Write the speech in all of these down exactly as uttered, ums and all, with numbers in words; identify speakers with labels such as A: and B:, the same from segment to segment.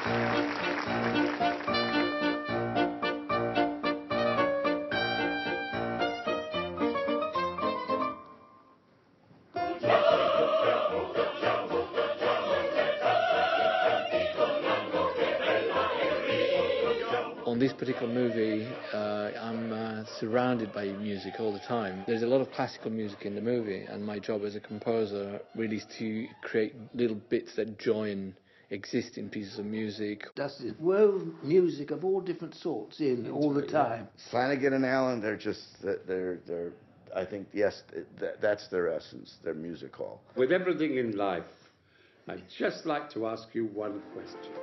A: On this particular movie, uh, I'm uh, surrounded by music all the time. There's a lot of classical music in the movie, and my job as a composer really is to create little bits that join existing pieces of music.
B: That's it. Wove music of all different sorts in all the time.
C: Flanagan and Allen, they're just, they're, they're, I think, yes, that's their essence, their music hall.
D: With everything in life, I'd just like to ask you one question.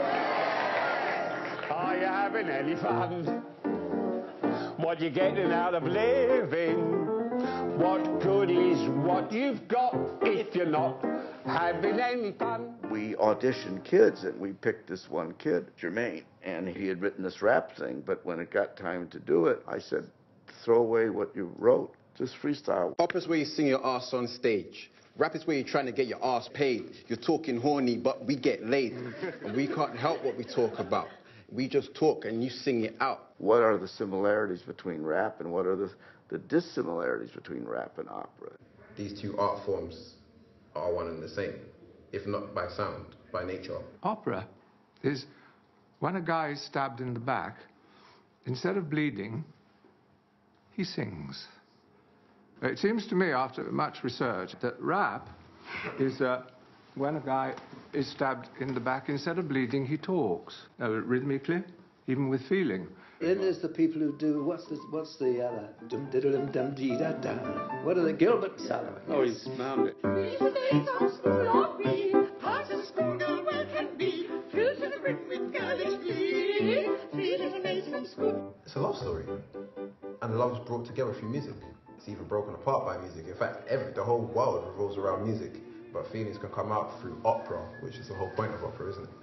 E: Are you having any fun? What you getting out of living? What good is what you've got if you're not having any fun?
C: We auditioned kids, and we picked this one kid, Jermaine, and he had written this rap thing, but when it got time to do it, I said, throw away what you wrote, just freestyle.
F: Opera's where you sing your ass on stage. Rap is where you're trying to get your ass paid. You're talking horny, but we get laid. And we can't help what we talk about. We just talk and you sing it out.
C: What are the similarities between rap and what are the, the dissimilarities between rap and opera?
F: These two art forms are one and the same, if not by sound, by nature.
G: Opera is when a guy is stabbed in the back, instead of bleeding, he sings. It seems to me, after much research, that rap is uh, when a guy is stabbed in the back, instead of bleeding, he talks. Uh, rhythmically, even with feeling.
B: Then there's the people who do, what's the, what's the other? Dum diddle dum dum dee da da. What are the Gilbert Sullivan?
D: Oh, he's found it.
F: It's a love story. And the love is brought together through music. It's even broken apart by music. In fact, every, the whole world revolves around music. But feelings can come out through opera, which is the whole point of opera, isn't it?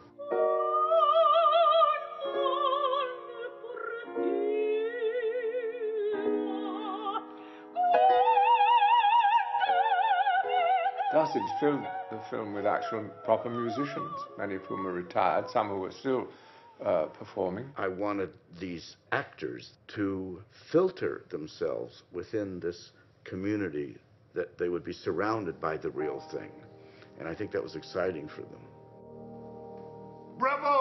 G: Gossage filled the film with actual proper musicians, many of whom are retired, some who are still uh, performing.
C: I wanted these actors to filter themselves within this community, that they would be surrounded by the real thing. And I think that was exciting for them.
E: Bravo!